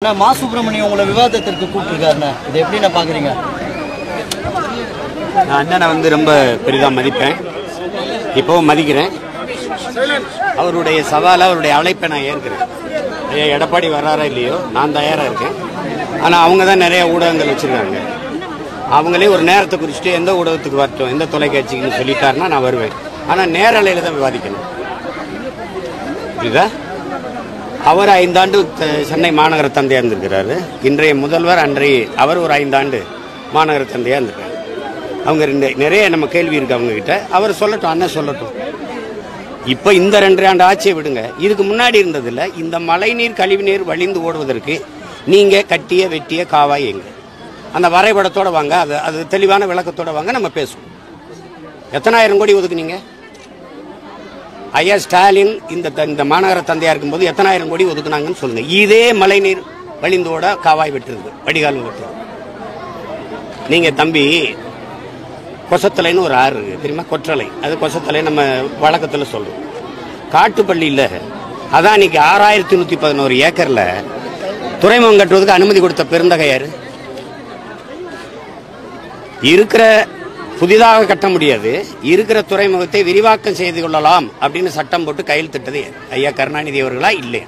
நான் மா சுப்பிரமணியம் உங்களை விவாதத்திற்கு கூப்பிட்டுருக்காருண்ணா, இதை எப்படி நான் பார்க்குறீங்க? நான் அண்ணனை வந்து ரொம்ப பெரிதாக மதிப்பேன், இப்போவும் மதிக்கிறேன். அவருடைய சவாலை, அவருடைய அழைப்பை நான் ஏற்கிறேன். எடப்பாடி வர்றாரா இல்லையோ நான் தயாராக இருக்கேன். ஆனால் அவங்க தான் நிறைய ஊடகங்கள் வச்சுருக்காங்க. அவங்களே ஒரு நேரத்தை குறிச்சிட்டு எந்த ஊடகத்துக்கு வரட்டும், எந்த தொலைக்காட்சிக்குன்னு சொல்லிட்டாருன்னா நான் வருவேன். ஆனால் நேரலையில் தான் விவாதிக்கணும். புரியுதா? அவர் 5 ஆண்டு சென்னை மாநகர தந்தையாக இருந்திருக்கிறாரு. இன்றைய முதல்வர் அவர் ஒரு 5 ஆண்டு மாநகர தந்தையாக இருந்திருக்காரு. அவங்க நிறைய நம்ம கேள்வி இருக்கு அவங்ககிட்ட. அவர் சொல்லட்டும், அண்ணன் சொல்லட்டும். இப்போ இந்த 2 ஆண்டு ஆட்சியை விடுங்க. இதுக்கு முன்னாடி இருந்ததில்ல. இந்த மழைநீர் கழிவுநீர் வழிந்து ஓடுவதற்கு நீங்கள் கட்டிய வெட்டிய காவாய் எங்க? அந்த வரைபடத்தோடு வாங்க, அது தெளிவான விளக்கத்தோடு வாங்க, நம்ம பேசுவோம். எத்தனாயிரம் கோடி ஒதுக்குனீங்க? ஐயா ஸ்டாலின் இந்த மாநகர தந்தையா இருக்கும்போது எத்தனாயிரம் கோடி ஒதுக்குனாங்கன்னு சொல்லுங்க. இதே மழைநீர் வழிந்தோட காவாய் வெட்டுறது, வடிகால் வெட்டுறது. நீங்க தம்பி கொசத்தலைன்னு ஒரு ஆறு இருக்கு தெரியுமா? கொற்றலை, அது கொசத்தலை நம்ம வழக்கத்தில் சொல்றோம். காட்டுப்பள்ளியில் அதான் இன்னைக்கு 6111 ஏக்கர்ல துறைமுகம் கட்டுவதற்கு அனுமதி கொடுத்த பெருந்தகை யாரு? இருக்கிற புதிதாக கட்ட முடியாது, இருக்கிற துறைமுகத்தை விரிவாக்கம் செய்து கொள்ளலாம் அப்படின்னு சட்டம் போட்டு கையெழுத்திட்டது ஐயா கருணாநிதி அவர்களா இல்லையா?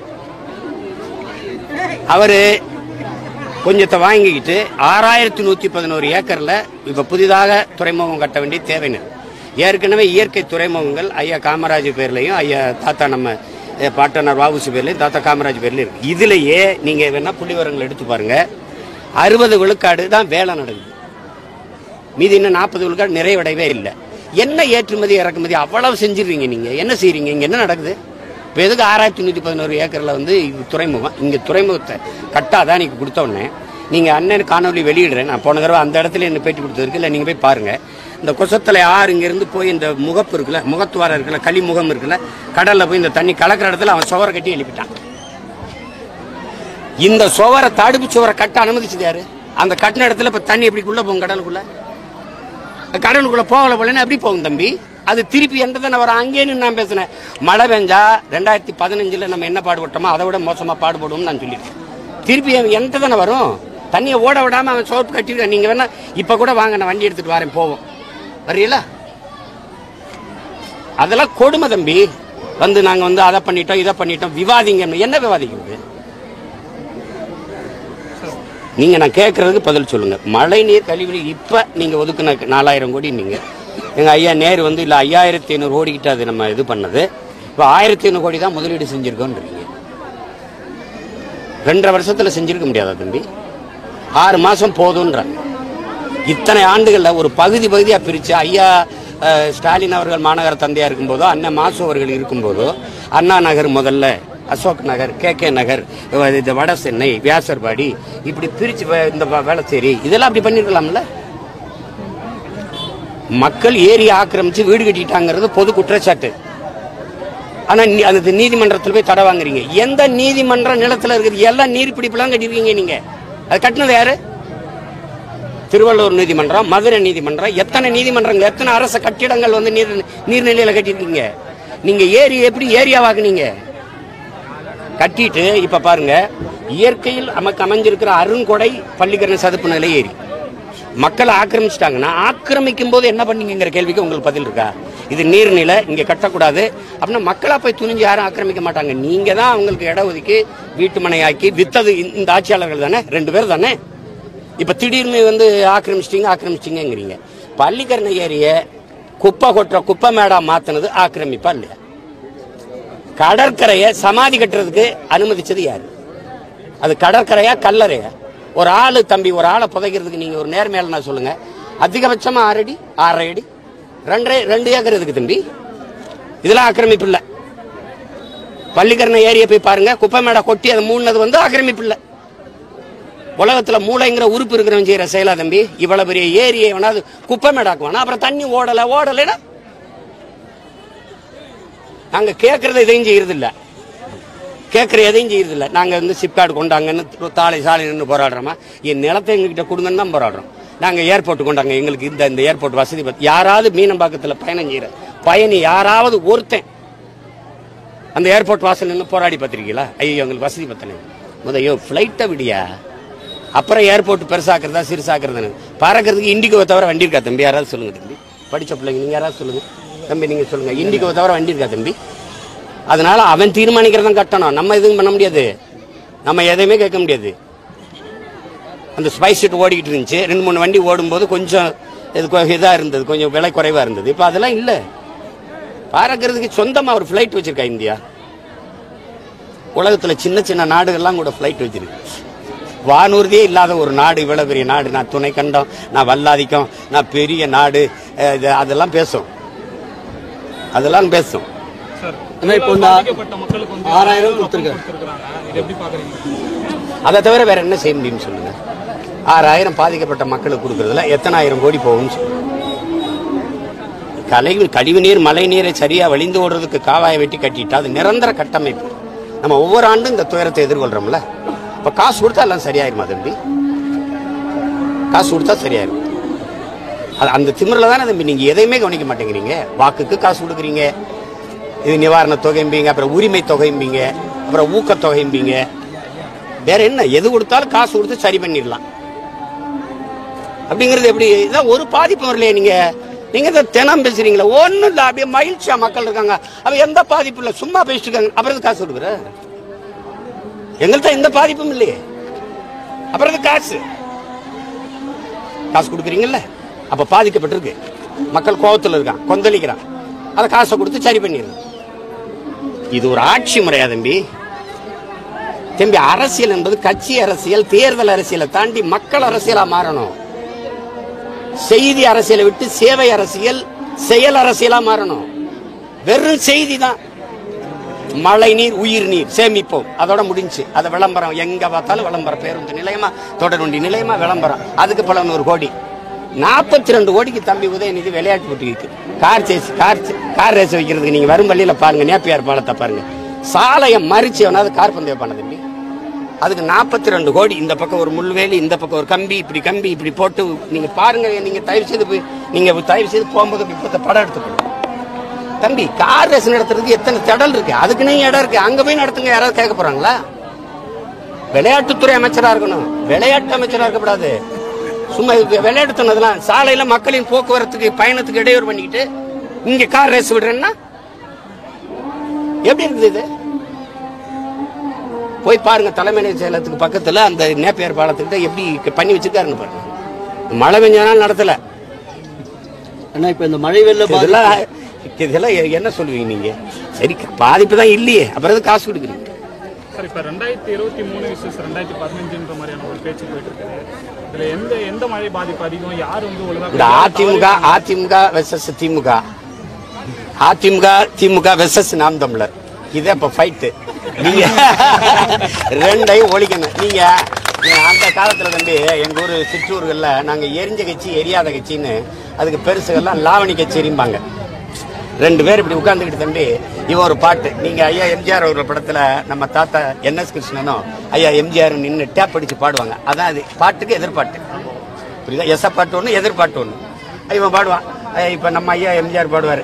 அவரு கொஞ்சத்தை வாங்கிக்கிட்டு 6111 ஏக்கர்ல இப்ப புதிதாக துறைமுகம் கட்ட வேண்டிய தேவைன்னு. ஏற்கனவே இயற்கை துறைமுகங்கள் ஐயா காமராஜ் பேர்லையும், ஐயா தாத்தா நம்ம பாட்டனர் வாவுசி பேர்லையும், தாத்தா காமராஜ் பேர்லையும் இருக்கு. இதுலயே நீங்க வேணா புள்ளிவரங்கள் எடுத்து பாருங்க. 60 விழுக்காடு தான் வேலை நடக்குது. மீதி இன்னும் 40 விழுக்காடு நிறைவடையவே இல்லை. என்ன ஏற்றுமதி இறக்குமதி அவ்வளவு செஞ்சிருவீங்க? நீங்க என்ன செய்றீங்க? இங்க என்ன நடக்குது? இப்போ எதுக்கு 6111 ஏக்கர்ல வந்து துறைமுகம்? இங்க துறைமுகத்தை கட்டாதான் நீங்க கொடுத்த உடனே நீங்க அண்ணன் காணொலி வெளியிடுறேன். நான் போன தடவை அந்த இடத்துல என்ன பேட்டி கொடுத்ததுக்கு இல்லை, நீங்க போய் பாருங்க. இந்த கொசத்தலை ஆறு இங்க இருந்து போய் இந்த முகப்பு இருக்குல்ல, முகத்துவாரம் இருக்குல்ல, களிமுகம் இருக்குல்ல, கடல்ல போய் இந்த தண்ணி கலக்கிற இடத்துல அவன் சுவரை கட்டி எழுப்பிட்டான். இந்த சுவரை தடுப்பு சுவரை கட்ட அனுமதிச்சது யாரு? அந்த கட்டின இடத்துல இப்ப தண்ணி எப்படிக்குள்ள போகும்? கடலுக்குள்ள போகல போலன்னு எப்படி போகும் தம்பி? அது திருப்பி எந்த தானே வரும்? அங்கேன்னு நான் பேசினேன். மழை பெஞ்சா 2015 நம்ம என்ன பாடுபட்டோமோ அதை விட மோசமா பாடுபடுவோம் நான் சொல்லியிருக்கேன். திருப்பி எந்த தானே வரும்? தண்ணியை ஓட விடாம அவன் சோப்பு கட்டிருக்கான். நீங்க வேணா இப்ப கூட வாங்க, நான் வண்டி எடுத்துட்டு வரேன், போவோம். வரீங்களா? அதெல்லாம் கொடுமை தம்பி. வந்து நாங்க வந்து அதை பண்ணிட்டோம் இதை பண்ணிட்டோம் விவாதிங்க. என்ன விவாதிக்கிறது? நீங்க நான் கேட்கறதுக்கு பதில் சொல்லுங்க. மழை நீர் கழிவுநீர் இப்ப நீங்க ஒதுக்குன 4000 கோடி நீங்க எங்க ஐயா நேரு வந்து இல்ல 5500 கோடி கிட்ட அது நம்ம இது பண்ணது. இப்ப 1500 கோடி தான் முதலீடு செஞ்சிருக்கோன்றீங்க. 2.5 வருஷத்துல செஞ்சிருக்க முடியாதா தம்பி? 6 மாசம் போதும்ன்றாங்க. இத்தனை ஆண்டுகள்ல ஒரு பகுதியா பிரிச்சு ஐயா ஸ்டாலின் அவர்கள் மாநகர தந்தையா இருக்கும்போதோ, அண்ணன் மாசு அவர்கள் இருக்கும்போதோ, அண்ணா நகர் முதல்ல, அசோக் நகர், கே நகர், இந்த வட சென்னை, வியாசர்பாடி, இப்படி பிரிச்சு இந்த வேளச்சேரி, இதெல்லாம் அப்படி பண்ணிருக்கலாம்ல? மக்கள் ஏரியை ஆக்கிரமிச்சு வீடு கட்டிட்டாங்கிறது பொது குற்றச்சாட்டு. ஆனா அது நீதிமன்றத்தில் போய் தடை வாங்குறீங்க. எந்த நீதிமன்ற நிலத்துல இருக்குது? எல்லாம் நீர்பிடிப்புலாம் கட்டிருக்கீங்க. நீங்க அது கட்டினது யாரு? திருவள்ளூர் நீதிமன்றம், மதுரை நீதிமன்றம், எத்தனை நீதிமன்றங்கள், எத்தனை அரசு கட்டிடங்கள் வந்து நீர்நிலையில கட்டிருக்கீங்க. நீங்க ஏரி எப்படி ஏரியாவாக்குனீங்க? கட்டிட்டு இப்ப பாருங்க, இயற்கையில் நமக்கு அமைஞ்சிருக்கிற அருங்கொடை பள்ளிக்கரணை சதுப்பு நிலை ஏரி மக்களை ஆக்கிரமிச்சிட்டாங்கன்னா, ஆக்கிரமிக்கும் போது என்ன பண்ணீங்கிற கேள்விக்கு உங்களுக்கு பதில் இருக்கா? இது நீர்நிலை, இங்க கட்டக்கூடாது அப்படின்னா மக்களா போய் துணிஞ்சு யாரும் ஆக்கிரமிக்க மாட்டாங்க. நீங்க தான் அவங்களுக்கு இடம் ஒதுக்கி வீட்டு மனையாக்கி வித்தது இந்த ஆட்சியாளர்கள் தானே, 2 பேர் தானே. இப்ப திடீர்னு வந்து ஆக்கிரமிச்சிட்டீங்கிறீங்க. பள்ளிக்கரணை ஏரிய குப்பை கொட்டுற குப்பை மேடா மாத்தினது ஆக்கிரமிப்பா இல்லையா? கடற்கரையை சமாதி கட்டுறதுக்கு அனுமதிச்சது யாரு? அது கடற்கரையா கல்லறையா? ஒரு ஆளு தம்பி, ஒரு ஆளை புதைக்கிறதுக்கு நீங்க ஒரு நேர்மையாளனா சொல்லுங்க. அதிகபட்சமா 6 அடி 6.5 அடி 2 ஏக்கர் இருக்கு தம்பி. இதெல்லாம் ஆக்கிரமிப்பு இல்ல. பள்ளிக்கரணை ஏரிய போய் பாருங்க, குப்பை மேடா கொட்டி அதை மூணது வந்து ஆக்கிரமிப்பு இல்ல. உலகத்துல மூளைங்கிற உறுப்பு இருக்கிறவன் செய்யற செயலா தம்பி? இவ்வளவு பெரிய ஏரியை வேணாது குப்பை மேடாக்குவானா? அப்புறம் தண்ணி ஓடலைன்னா நாங்க கேட்கறது எதையும் செய்யறது இல்ல. நாங்க வந்து சிப்கார்டு கொண்டாங்கன்னு சாலை நின்று போராடுறோமா? என் நிலத்தை எங்ககிட்ட கொடுங்கன்னு தான் போராடுறோம். நாங்க ஏர்போர்ட் கொண்டாங்க, எங்களுக்கு இந்த ஏர்போர்ட் வசதி யாராவது மீனம்பாக்கத்தில் பயணம் செய்யற பயணி யாராவது ஒருத்தன் அந்த ஏர்போர்ட் வாசல் நின்று போராடி பார்த்திருக்கீங்களா? ஐயோ எங்களுக்கு வசதி பத்தனை முதையோ ஃப்ளைட்டை விடியா, அப்புறம் ஏர்போர்ட் பெருசாக்குறதா சிறுசாக்குறதுன்னு. பறக்கிறதுக்கு இண்டிகோவை தவிர வண்டி இருக்கா தம்பி? யாராவது சொல்லுங்க தம்பி. படித்த பிள்ளைங்க நீங்கள் யாராவது சொல்லுங்க தம்பி. நீங்கள் சொல்லுங்க, இண்டிகோவை தவிர வண்டி இருக்கா தம்பி? அதனால அவன் தீர்மானிக்கிறதான் கட்டணும். நம்ம எதுவும் பண்ண முடியாது, நம்ம எதையுமே கேட்க முடியாது. அந்த ஸ்பைஸ் ஷீட் ஓடிக்கிட்டு இருந்துச்சு, 2-3 வண்டி ஓடும்போது கொஞ்சம் இதாக இருந்தது, கொஞ்சம் விலை குறைவாக இருந்தது. இப்போ அதெல்லாம் இல்லை. பறக்கிறதுக்கு சொந்தமாக ஒரு ஃப்ளைட் வச்சிருக்கா இந்தியா. உலகத்தில் சின்ன சின்ன நாடுகள்லாம் கூட ஃப்ளைட் வச்சிருக்கு. வானூர்தியே இல்லாத ஒரு நாடு, இவ்வளவு பெரிய நாடு. நான் துணை கண்டம், நான் வல்லாதிக்கம், நான் பெரிய நாடு, அதெல்லாம் பேசும், அதெல்லாம் பேசும். இப்போ 6000 கொடுத்துருக்காங்க. அதை தவிர வேற என்ன செய்ய முடியும்னு சொல்லுங்க. 6000 பாதிக்கப்பட்ட மக்களுக்கு கொடுக்கறதுல எத்தனை ஆயிரம் கோடி போகும்னு சொல்லுங்க. கழிவு நீர், மழை நீரை சரியா வழிந்து ஓடுறதுக்கு காவாயை வெட்டி கட்டிட்டா அது நிரந்தர கட்டமைப்பு. நம்ம ஒவ்வொரு ஆண்டும் இந்த துயரத்தை எதிர்கொள்றோம்ல. இப்ப காசு கொடுத்தா எல்லாம் சரியாயிருமா தம்பி? காசு கொடுத்தா சரியாயிரும். அந்த திமிரில் தானே தம்பி நீங்க எதையுமே கவனிக்க மாட்டேங்கிறீங்க. வாக்குக்கு காசு கொடுக்குறீங்க, இது நிவாரண தொகைம்பீங்க, அப்புறம் உரிமை தொகைம்பீங்க, அப்புறம் ஊக்கத்தொகைம்பீங்க. வேற என்ன? எது கொடுத்தாலும் காசு கொடுத்து சரி பண்ணிடலாம் அப்படிங்கிறது எப்படி? இதான் ஒரு பாதிப்பு வரலையே. நீங்க தினம் பேசுறீங்களா? ஒன்னும் இல்லை, அப்படியே மகிழ்ச்சியா மக்கள் இருக்காங்க. அவ எந்த பாதிப்பு இல்லை, சும்மா பேசிட்டு இருக்காங்க. அப்புறம் காசு கொடுக்குற? எங்கள்கிட்ட எந்த பாதிப்பும் இல்லையே, அப்புறம் காசு கொடுக்குறீங்கல்ல. அப்ப பாதிக்கப்பட்டிருக்கு, மக்கள் கோபத்தில் இருக்கான், கொந்தளிக்கிறான், அதை காசை கொடுத்து சரி பண்ணிடுறோம். இது ஒரு ஆட்சி முறையா தம்பி? அரசியல் என்பது கட்சி அரசியல், தேர்தல் அரசியலை தாண்டி மக்கள் அரசியலா மாறணும். செய்தி அரசியலை விட்டு சேவை அரசியல், செயல் அரசியலா மாறணும். வெறும் செய்தி தான். மழை நீர், உயிர் நீர் சேமிப்போம், அதோட முடிஞ்சு. அதை விளம்பரம், எங்க பார்த்தாலும் விளம்பரம். பேருந்து நிலையமா, தொடர்வண்டி நிலையமா விளம்பரம். அதுக்கு பல 100 கோடி. 42 கோடிக்கு தம்பி உதயநிதி விளையாட்டு போட்டிக்கு கார் ரேஸ் வைக்கிறதுக்கு நீங்க வரும் வழியில பாருங்க, நேப்பியார் பாலத்தை பாருங்க. சாலையை மறிச்சு எவனாவது கார் பந்தயம் பண்ண தம்பி? அதுக்கு 42 கோடி. இந்த பக்கம் ஒரு முள்வேலி, இந்த பக்கம் ஒரு கம்பி இப்படி போட்டு நீங்க பாருங்க. நீங்க தயவு செய்து போகும்போது இப்ப படம் எடுத்துக்கணும் தம்பி. கார் ரேஸ் நடத்துறதுக்கு எத்தனை திடல் இருக்கு, அதுக்குன்னு இடம் இருக்கு. அங்க போய் நடத்துங்க. யாராவது கேட்க போறாங்களா? விளையாட்டுத்துறை அமைச்சரா இருக்கணும், விளையாட்டு அமைச்சரா இருக்கக்கூடாது. சும்மா விளையாட்டு சொன்னதெல்லாம் சாலையில மக்களின் போக்குவரத்துக்கு பயணத்துக்கு இடையூறு பண்ணிக்கிட்டு இங்க கார் ரேஸ் விடுறேன்னா எப்படி இருக்குது? இது போய் பாருங்க, தலைமை செயலகத்துக்கு பக்கத்துல அந்த நேப்பியார் பாலத்துக்கிட்ட எப்படி பண்ணி வச்சிருக்காருன்னு பாருங்க. மழை பெஞ்சாலும் நடத்தல. இப்ப இந்த மழை வெள்ள இதெல்லாம் என்ன சொல்லுவீங்க நீங்க? சரி, பாதிப்பு தான் இல்லையே, அப்புறம் காசு கொடுக்குறீங்க. சார், இப்ப 2023 விசஸ் 2015 மாதிரியான ஒரு பேச்சு போயிட்டு இருக்கு. இதுல எந்த மழை பாதிப்பு அதிகம், யார் ஒழுங்கா? இந்த அதிமுக வெர்சஸ் திமுக, திமுக வெர்சஸ் நாம் தமிழர், இதே இப்ப ஃபைட்டு. நீங்க ரெண்டையும் ஒழிக்கணும். நீங்க அந்த காலத்துல தம்பி எங்க ஊர் சிற்றூர்கள்ல நாங்க எரிஞ்ச கட்சி எரியாத கட்சின்னு அதுக்கு பெருசுகள்லாம் லாவணி கச்சேரிம்பாங்க. 2 பேர் இப்படி உட்கார்ந்துக்கிட்டு தம்பி இவன் ஒரு பாட்டு. நீங்க ஐயா எம்ஜிஆர் ஒரு படத்துல நம்ம தாத்தா NS கிருஷ்ணனும் ஐயா எம்ஜிஆர் நின்று டேப் அடிச்சு பாடுவாங்க. அதான் அது பாட்டுக்கு எதிர்பாட்டு. புரியுதா? எச பாட்டு ஒண்ணு, எதிர்பாட்டு ஒண்ணு. இவன் பாடுவான். இப்ப நம்ம ஐயா எம்ஜிஆர் பாடுவாரு,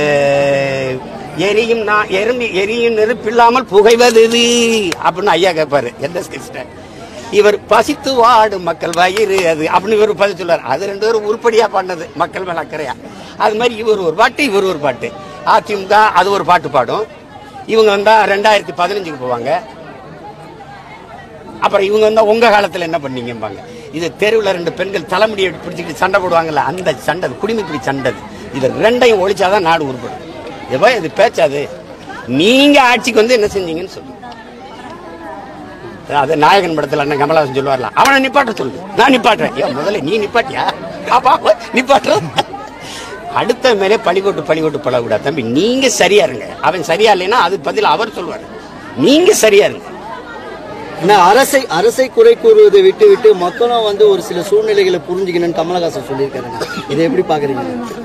எரியும் நெருப்பில்லாமல் புகைவது அப்படின்னு ஐயா கேட்பாரு NS கிருஷ்ணன். இவர் பசித்து வாடும் மக்கள் வயிறு அது அப்படின்னு இவர் பதில் சொல்லுவார். அது 2 பேரும் உருப்படியா பாடினது, மக்கள் மேல அக்கறையா. அது மாதிரி இவர் ஒரு பாட்டு, இவர் ஒரு பாட்டு. அதிமுக அது ஒரு பாட்டு பாடும். இவங்க வந்தா 2015க்கு போவாங்க. அப்புறம் இவங்க வந்தா உங்க காலத்துல என்ன பண்ணீங்கம்பாங்க. இது தெருவில் 2 பெண்கள் தலைமுடியை பிடிச்சிக்கிட்டு சண்டை போடுவாங்கல்ல, அந்த சண்டை குடிமைப்பிடி சண்டை. இது 2ஐயும் ஒழிச்சாதான் நாடு உருப்படும். இது பேச்சாது. நீங்க ஆட்சிக்கு வந்து என்ன செஞ்சீங்கன்னு சொல்லுங்க. அது நாயகன் படத்துல அண்ணன் கமலஹாசன் சொல்லுவார்ல, அவனை நிப்பாட்ட சொல்லு, நான் நிப்பாட்டுறேன். முதல்ல நீ நிப்பாட்டியா? நிப்பாட்டுற. அடுத்த மேலே பழிகோட்டு பழகக்கூடாது தம்பி. நீங்க சரியா இருங்க. அவன் சரியா இல்லைன்னா அது பதில் அவர் சொல்லுவாரு. நீங்க சரியா இருங்க. அரசை குறை கூறுவதை விட்டு மக்களும் வந்து ஒரு சில சூழ்நிலைகளை புரிஞ்சுக்கணும்னு கமலஹாசன் சொல்லியிருக்காரு. இதை எப்படி பாக்குறீங்க?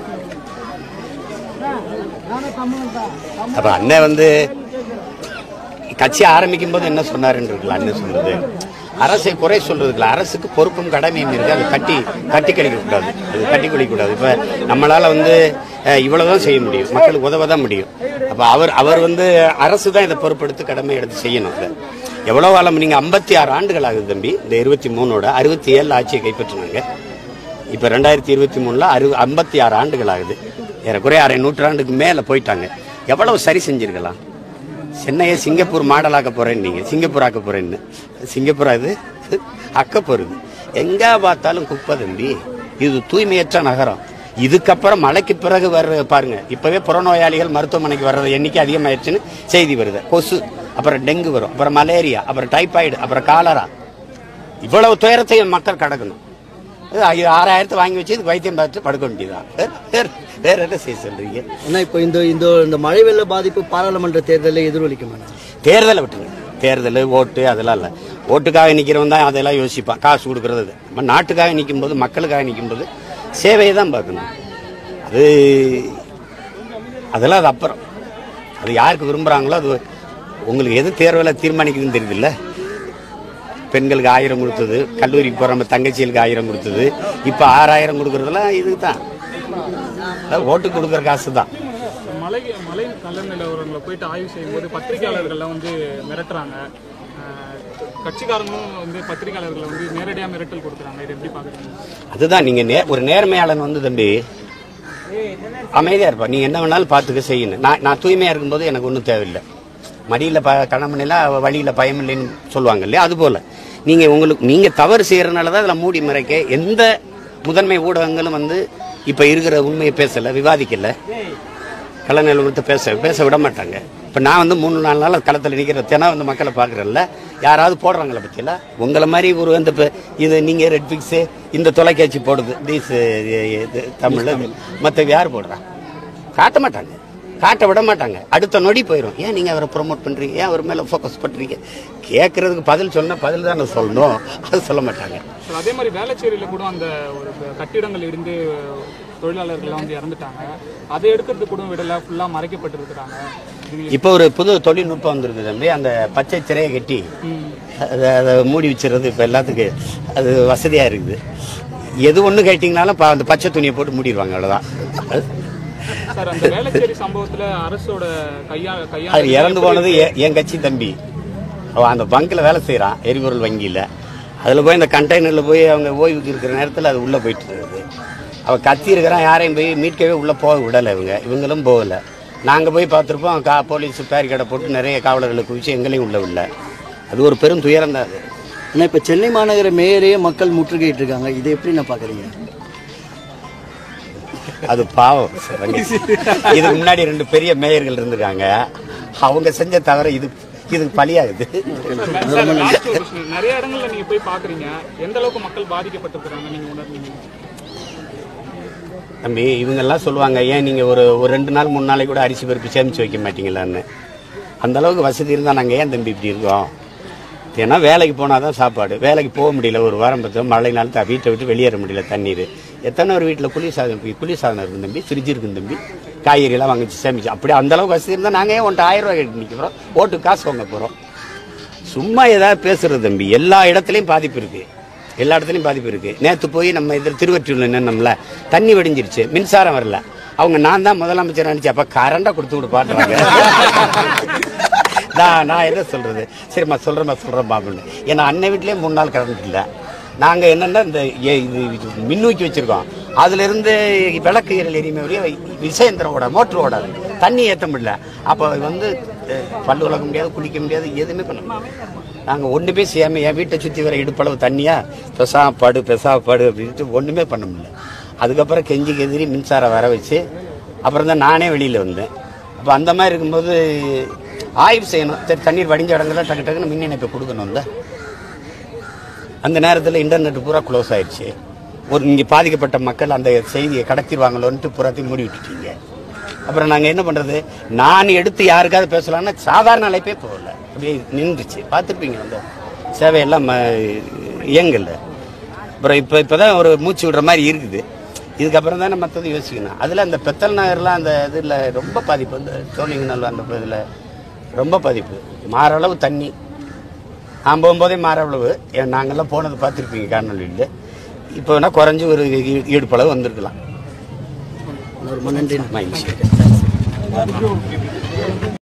அப்ப அண்ணன் வந்து கட்சி ஆரம்பிக்கும் போது என்ன சொன்னாருன்னு அண்ணன் சொல்றது, அரசை குறை சொல்றதுக்குல அரசுக்கு பொறுப்பும் கடமையும் இருக்கு. அது கட்டி கழிக்கக்கூடாது, அது கட்டி குளிக்கக்கூடாது. இப்ப நம்மளால வந்து இவ்வளவுதான் செய்ய முடியும், மக்களுக்கு உதவதான் முடியும். அப்ப அவர் வந்து அரசு தான் இதை பொறுப்பெடுத்து கடமை எடுத்து செய்யணும். எவ்வளோ காலம் நீங்கள் 56 ஆண்டுகள் ஆகுது தம்பி. இந்த 23ஓட 67 ஆட்சியை கைப்பற்றினாங்க. இப்போ 2023ல் 56 ஆண்டுகள் ஆகுது. ஏறக்குறைய அரை நூற்றாண்டுக்கு மேலே போயிட்டாங்க. எவ்வளவு சரி செஞ்சிருக்கலாம். சென்னையை சிங்கப்பூர் மாடலாக்க போகிறேன்னு நீங்கள் சிங்கப்பூர் ஆக்க போகிறேன்னு. சிங்கப்பூர் அது அக்க போகிறது. எங்கே பார்த்தாலும் குப்பை தம்பி. இது தூய்மையற்ற நகரம். இதுக்கப்புறம் மழைக்கு பிறகு வர்ற பாருங்க, இப்போவே புறநோயாளிகள் மருத்துவமனைக்கு வர்றது எண்ணிக்கை அதிகமாயிடுச்சுன்னு செய்தி வருது. கொசு, அப்புறம் டெங்கு வரும், அப்புறம் மலேரியா, அப்புறம் டைபாய்டு, அப்புறம் காலரா. இவ்வளவு துயரத்தையும் மக்கள் கடக்கணும். 6000 வாங்கி வச்சு இது வைத்தியம் பார்த்து படுக்க வேண்டியதான். வேற என்ன செய்ய சொல்றீங்க? ஏன்னா இப்போ இந்த மழை வெள்ள பாதிப்பு பாராளுமன்ற தேர்தலில் எதிரொலிக்கும். தேர்தலை விட்டுருங்க. தேர்தல் ஓட்டு அதெல்லாம் இல்லை. ஓட்டுக்காக நிற்கிறவன் தான் அதெல்லாம் யோசிப்பான். காசு கொடுக்கறது. நம்ம நாட்டுக்காக நிற்கும் போது, மக்களுக்காக நிற்கும் போது சேவையை தான் பார்க்கணும். அதெல்லாம் அது அப்புறம். அது யாருக்கு விரும்புகிறாங்களோ அது. உங்களுக்கு எது தேர்வில் தீர்மானிக்குதுன்னு தெரியுதுல்ல. பெண்களுக்கு 1000 கொடுத்தது, கல்லூரிக்கு போகிற நம்ம தங்கச்சிகளுக்கு 1000 கொடுத்தது, இப்போ 6000 கொடுக்குறதுலாம் இதுக்கு தான். ஓட்டு கொடுக்குற காசு தான். மழை நல்ல நிலவரங்களை போயிட்டு ஆய்வு செய்யும்போது பத்திரிகையாளர்கள்லாம் வந்து மிரட்டுறாங்க. கட்சிக்காரங்களும் வந்து பத்திரிகையாளர்களை வந்து நேரடியாக மிரட்டல் கொடுக்குறாங்க. இது எப்படி பார்க்குறீங்க? அதுதான் நீங்கள் ஒரு நேர்மையாளன் வந்து தம்பி அமைதியாக இருப்பா. நீங்கள் என்ன வேணாலும் பார்த்துக்க செய்யணும். நான் தூய்மையாக இருக்கும்போது எனக்கு ஒன்றும் தேவையில்லை. மடியில் கணமணிலாம் வழியில் பயம் இல்லைன்னு சொல்லுவாங்க இல்லையா, அதுபோல் நீங்கள் தவறு செய்கிறனால தான் அதில் மூடி மறைக்க எந்த முதன்மை ஊடகங்களும் வந்து இப்போ இருக்கிற உண்மையை பேசலை, விவாதிக்கலை, கள நிலவரத்தை பேச விட மாட்டாங்க. இப்போ நான் வந்து 3-4 நாள் களத்தில் நிற்கிற தினம் வந்து மக்களை பார்க்குறேன்ல, யாராவது போடுறாங்களா பற்றியில உங்களை மாதிரி ஒரு வந்து இப்போ இது நீங்கள் ரெட்ஃபிக்ஸு இந்த தொலைக்காட்சி போடுது தமிழில், மற்ற யார் போடுறா? காட்ட மாட்டாங்க, காட்ட விட மாட்டாங்க. அடுத்த நொடி போயிடும். ஏன் நீங்கள் அவரை ப்ரொமோட் பண்ணுறீங்க, ஏன் அவர் மேலே ஃபோக்கஸ் பண்ணுறீங்க? கேட்கறதுக்கு பதில் சொன்னால் பதில் தான் சொல்லணும், அது சொல்ல மாட்டாங்க. அதே மாதிரி வேளச்சேரியில் கூட அந்த ஒரு கட்டிடங்கள் இருந்து தொழிலாளர்கள்லாம் வந்து இறந்துட்டாங்க. அதை எடுக்கிறது கூட விடலை, ஃபுல்லாக மறைக்கப்பட்டிருக்கிறாங்க. இப்போ ஒரு புது தொழில்நுட்பம் வந்துருக்கு தம்பி. அந்த பச்சை திரையை கட்டி அதை மூடி வச்சுறது இப்போ எல்லாத்துக்கும் அது வசதியாக இருக்குது. எது ஒன்று கேட்டிங்கனாலும் அந்த பச்சை துணியை போட்டு மூடிடுவாங்க, அவ்வளோதான். சார், அந்த வேளச்சேரி சம்பவத்தில் அரசோட அது இறந்து போனது என் கட்சி தம்பி. அவன் அந்த பங்கில் வேலை செய்கிறான், எரிபொருள் வங்கியில். அதில் போய் அந்த கண்டெய்னரில் போய் அவங்க ஓய்வுக்கு இருக்கிற நேரத்தில் அது உள்ளே போயிட்டு இருக்குது. அவன் கத்தி இருக்கிறான், யாரையும் போய் மீட்கவே உள்ளே போக விடலை. இவங்களும் போகலை. நாங்கள் போய் பார்த்துருப்போம். போலீஸ் பேரிகடை போட்டு நிறைய காவலர்களை குவிச்சு எங்களையும் உள்ள விடல. அது ஒரு பெரும் துயரம் தான் அது. ஆனால் இப்போ சென்னை மாநகர மேயரையே மக்கள் முற்றுகையிட்டு இருக்காங்க. இதை எப்படி நான் பார்க்குறீங்க? அது பாவம். இதுக்கு முன்னாடி 2 பெரிய மேயர்கள் இருந்திருக்காங்க. அவங்க செஞ்ச தவிர இதுக்கு பலியாகுது. நிறைய இடங்கள்ல நீங்க போய் பாக்குறீங்க, எந்த அளவுக்கு மக்கள் பாதிக்கப்பட்டிருக்காங்க நீங்க உணர்ந்தீங்க? தம்பி, இவங்கெல்லாம் சொல்லுவாங்க, ஏன் நீங்கள் ஒரு 2 நாள் 3 நாளைக்கு கூட அரிசி பருப்பு சேமித்து வைக்க மாட்டீங்களான்னு. அந்த அளவுக்கு வசதி இருந்தால் நாங்கள் ஏன் தம்பி இப்படி இருக்கோம்? ஏன்னா வேலைக்கு போனால் தான் சாப்பாடு. வேலைக்கு போக முடியல, ஒரு வாரம் பத்து மழை நாள் வீட்டை விட்டு வெளியேற முடியல. தண்ணீர் எத்தனை ஒரு வீட்டில் குளிர்சாதனம் இருக்குது தம்பி, ஃப்ரிட்ஜ் இருக்குது தம்பி, காய்கறியெல்லாம் வாங்கிச்சு சேமிச்சு. அப்படி அந்தளவுக்கு வசதி இருந்தால் நாங்கள் ஏன் 1000 ரூபாய் கட்டி நிற்கிறோம், ஓட்டுக்கு காசு வாங்க போகிறோம்? சும்மா ஏதாவது பேசுறது தம்பி. எல்லா இடத்துலையும் பாதிப்பு இருக்குது, எல்லா இடத்துலையும் பாதிப்பு இருக்குது. நேற்று போய் நம்ம இதில் திருவற்றியூரில் என்னம்ல தண்ணி வடிஞ்சிருச்சு, மின்சாரம் வரல. அவங்க நான் தான் முதலமைச்சர் நினச்சி அப்போ கரண்டாக கொடுத்து விட்டு பாட்டுறாங்க. நான் என்ன சொல்கிறது? சரிம்மா சொல்கிறேன் அப்படின்னு. ஏன்னா அன்னை வீட்லேயே 3 நாள் கரண்ட் இல்லை. நாங்கள் என்னென்னா இந்த மின்னூக்கி வச்சுருக்கோம், அதிலிருந்து விளக்கு எரியுமே விஷயந்திரோட மோட்ரு ஓடாது, தண்ணி ஏற்ற முடியல. அப்போ வந்து பல்லு விளக்க முடியாது, குளிக்க முடியாது, எதுவுமே பண்ண முடியாது. நாங்கள் ஒன்றுமே செய்யாமல் என் வீட்டை சுற்றி வர இடுப்பளவு தண்ணியா பெசாப்பாடு அப்படின்ட்டு ஒன்றுமே பண்ண முடியல. அதுக்கப்புறம் கெஞ்சி கெதிரி மின்சாரம் வர வச்சு அப்புறம் தான் நானே வெளியில் வந்தேன். அப்போ அந்த மாதிரி இருக்கும்போது ஆய்வு செய்யணும். சரி, தண்ணீர் வடிஞ்ச இடங்கள்லாம் டக்குன்னு மின் இணைப்பை கொடுக்கணும்ல. அந்த நேரத்தில் இன்டர்நெட் பூரா க்ளோஸ் ஆயிடுச்சு. இங்கே பாதிக்கப்பட்ட மக்கள் அந்த செய்தியை கடத்திடுவாங்களோன்ட்டு பூராத்தையும் மூடி விட்டுட்டீங்க. அப்புறம் நாங்கள் என்ன பண்ணுறது? நான் எடுத்து யாருக்காவது பேசலான்னா சாதாரண அழைப்பே போகல, அப்படியே நின்றுச்சு. பார்த்துருப்பீங்க, அந்த சேவையெல்லாம் இயங்கல. அப்புறம் இப்போ தான் ஒரு மூச்சு விடுற மாதிரி இருக்குது. இதுக்கப்புறம் தானே மற்றது யோசிக்கணும். அதில் அந்த பெத்தல் நகர்லாம் அந்த இதில் ரொம்ப பாதிப்பு, அந்த சோழிங்கநல்லூர் அந்த இதில் ரொம்ப பாதிப்பு. மாறளவு தண்ணி நான் போகும்போதே மாறளவு. நாங்கள்லாம் போனது பார்த்துருப்பீங்க காணொலியில். இப்போ வேணால் குறைஞ்சி ஒரு ஈடுபளவு வந்திருக்கலாம். ரொம்ப நன்றி. மகிழ்ச்சி.